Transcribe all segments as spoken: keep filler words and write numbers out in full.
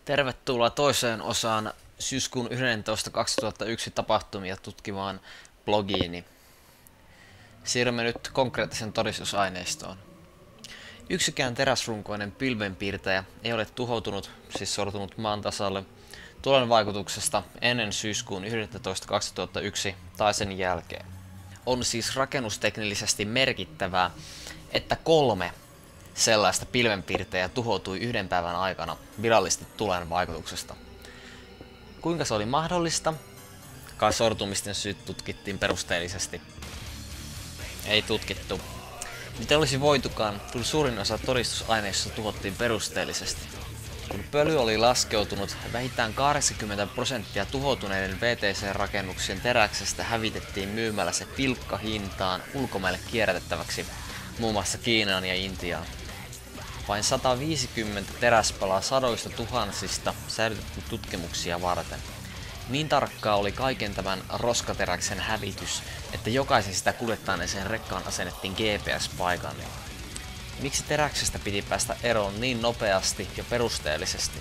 Tervetuloa toiseen osaan syyskuun yhdentoista kaksituhattayksi tapahtumia tutkimaan blogiini. Siirrymme nyt konkreettisen todistusaineistoon. Yksikään teräsrunkoinen pilvenpiirtäjä ei ole tuhoutunut, siis sortunut maan tasalle, tulen vaikutuksesta ennen syyskuun yhdentoista kaksituhattayksi tai sen jälkeen. On siis rakennusteknillisesti merkittävää, että kolme sellaista pilvenpiirtäjää tuhoutui yhden päivän aikana virallisesti tulen vaikutuksesta. Kuinka se oli mahdollista? Kai sortumisten syyt tutkittiin perusteellisesti. Ei tutkittu. Miten olisi voitukaan, kun suurin osa todistusaineistosta tuhottiin perusteellisesti? Kun pöly oli laskeutunut, vähintään kahdeksankymmentä prosenttia tuhoutuneiden V T C-rakennuksien teräksestä hävitettiin myymällä se pilkkahintaan ulkomaille kierrätettäväksi, muun muassa Kiinaan ja Intiaan. Vain sata viisikymmentä teräspalaa sadoista tuhansista säilytettiin tutkimuksia varten. Niin tarkkaa oli kaiken tämän roskateräksen hävitys, että jokaisen sitä kuljettaneeseen rekkaan asennettiin G P S-paikanne. Miksi teräksestä piti päästä eroon niin nopeasti ja perusteellisesti?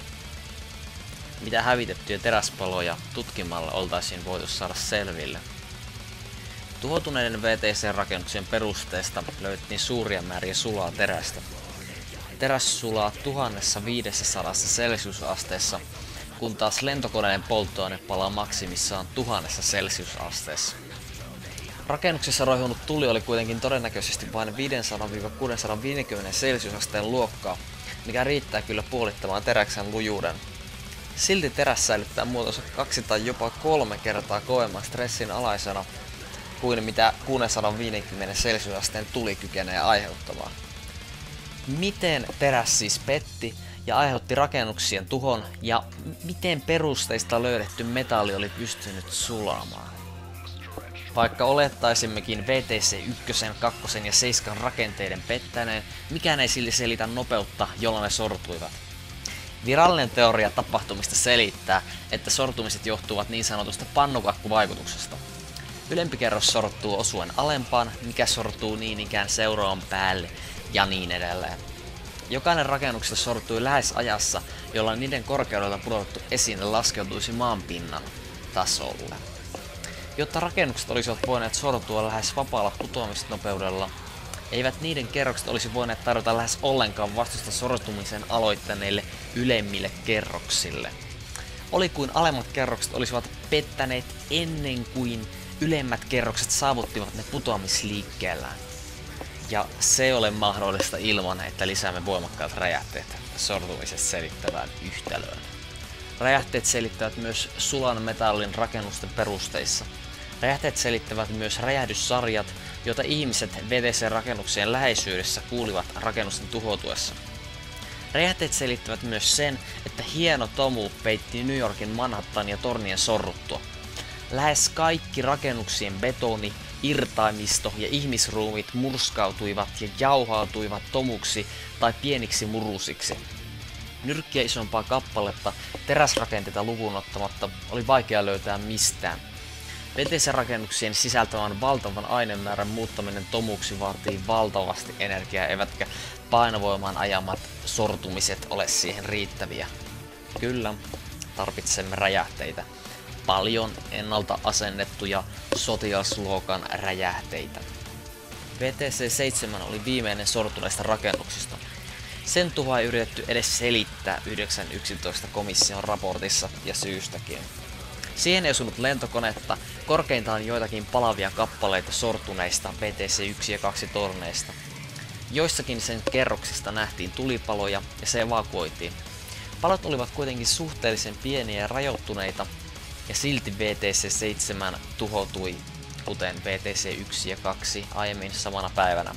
Mitä hävitettyjä teräspaloja tutkimalla oltaisiin voitu saada selville? Tuhoutuneiden V T C-rakennuksien perusteesta löydettiin suuria määriä sulaa terästä. Teräs sulaa tuhatviisisataa celsiusasteessa, kun taas lentokoneiden polttoaine palaa maksimissaan tuhannessa celsiusasteessa. Rakennuksessa roihunut tuli oli kuitenkin todennäköisesti vain viisisataa kuusisataaviisikymmentä celsiusasteen luokkaa, mikä riittää kyllä puolittamaan teräksen lujuuden. Silti teräs säilyttää muotonsa kaksi tai jopa kolme kertaa kovemman stressin alaisena kuin mitä kuusisataaviisikymmentä celsiusasteen tuli kykenee aiheuttamaan. Miten teräs siis petti ja aiheutti rakennuksien tuhon, ja miten perusteista löydetty metalli oli pystynyt sulamaan? Vaikka olettaisimmekin V T C yksi, kaksi ja seitsemän rakenteiden pettäneen, mikään ei silti selitä nopeutta, jolla ne sortuivat. Virallinen teoria tapahtumista selittää, että sortumiset johtuvat niin sanotusta pannukakkuvaikutuksesta. Ylempi kerros sortuu osuen alempaan, mikä sortuu niin ikään seuraavan päälle ja niin edelleen. Jokainen rakennuksesta sortui lähes ajassa, jolloin niiden korkeudelta pudotettu esine laskeutuisi maanpinnan tasolle. Jotta rakennukset olisivat voineet sortua lähes vapaalla putoamisnopeudella, eivät niiden kerrokset olisi voineet tarjota lähes ollenkaan vastusta sortumisen aloittaneille ylemmille kerroksille. Oli kuin alemmat kerrokset olisivat pettäneet ennen kuin ylemmät kerrokset saavuttivat ne putoamisliikkeellään. Ja se ei ole mahdollista ilman, että lisäämme voimakkaat räjähteet sortumisesta selittävään yhtälöön. Räjähteet selittävät myös sulan metallin rakennusten perusteissa. Räjähteet selittävät myös räjähdyssarjat, joita ihmiset V T C-rakennuksien läheisyydessä kuulivat rakennusten tuhoutuessa. Räjähteet selittävät myös sen, että hieno tomu peitti New Yorkin Manhattania tornien sorruttua. Lähes kaikki rakennuksien betoni, irtaimisto ja ihmisruumit murskautuivat ja jauhautuivat tomuksi tai pieniksi murusiksi. Nyrkkiä isompaa kappaletta teräsrakenteita lukuun ottamatta oli vaikea löytää mistään. V T C-rakennuksien sisältävän valtavan ainemäärän muuttaminen tomuksi vaatii valtavasti energiaa, eivätkä painovoimaan ajamat sortumiset ole siihen riittäviä. Kyllä, tarvitsemme räjähteitä. Paljon ennalta asennettuja sotilasluokan räjähteitä. V T C seitsemän oli viimeinen sortuneista rakennuksista. Sen tuhoa ei yritetty edes selittää yhdeksän yksitoista komission raportissa, ja syystäkin. Siihen ei osunut lentokonetta, korkeintaan joitakin palavia kappaleita sortuneista V T C yksi ja kaksi torneista. Joissakin sen kerroksista nähtiin tulipaloja ja se evakuoitiin. Palot olivat kuitenkin suhteellisen pieniä ja rajoittuneita, ja silti V T C seitsemän tuhoutui, kuten V T C yksi ja kaksi aiemmin samana päivänä.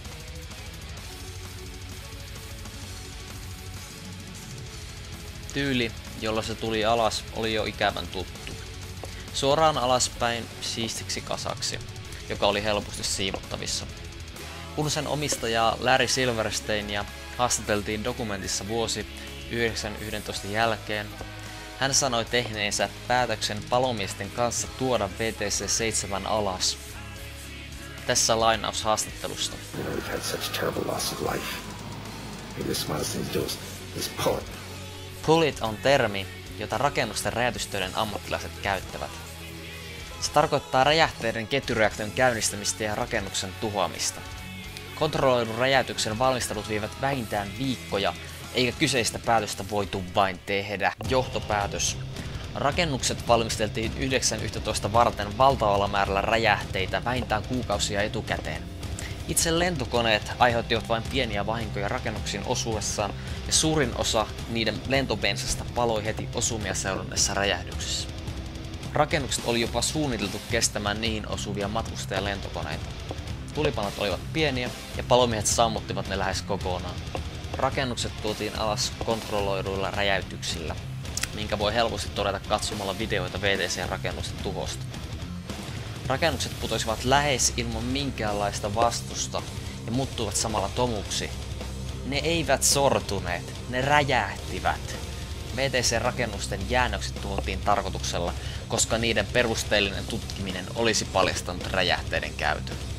Tyyli, jolla se tuli alas, oli jo ikävän tuttu. Suoraan alaspäin siistiksi kasaksi, joka oli helposti siivottavissa. Kun sen omistajaa Larry Silversteinia haastateltiin dokumentissa vuosi yhdeksän yksitoista jälkeen, hän sanoi tehneensä päätöksen palomiesten kanssa tuoda V T C seitsemän alas. Tässä lainaus haastattelusta. You know, we've had such terrible loss of life. Maybe the smartest thing to do is, is pull it. Pull it on termi, jota rakennusten räjäytystöiden ammattilaiset käyttävät. Se tarkoittaa räjähteiden ketjureaktion käynnistämistä ja rakennuksen tuhoamista. Kontrolloidun räjäytyksen valmistelut viivät vähintään viikkoja, eikä kyseistä päätöstä voitu vain tehdä. Johtopäätös. Rakennukset valmisteltiin yhdeksän yksitoista varten valtavalla määrällä räjähteitä vähintään kuukausia etukäteen. Itse lentokoneet aiheuttivat vain pieniä vahinkoja rakennuksiin osuessaan, ja suurin osa niiden lentobensasta paloi heti osumia seuranneessa räjähdyksessä. Rakennukset oli jopa suunniteltu kestämään niihin osuvia matkustajalentokoneita. Tulipanot olivat pieniä ja palomiehet sammuttivat ne lähes kokonaan. Rakennukset tuotiin alas kontrolloiduilla räjäytyksillä, minkä voi helposti todeta katsomalla videoita V T C-rakennusten tuhosta. Rakennukset putoisivat lähes ilman minkäänlaista vastusta ja muuttuivat samalla tomuksi. Ne eivät sortuneet, ne räjähtivät. V T C-rakennusten jäännökset tuhottiin tarkoituksella, koska niiden perusteellinen tutkiminen olisi paljastanut räjähteiden käytön.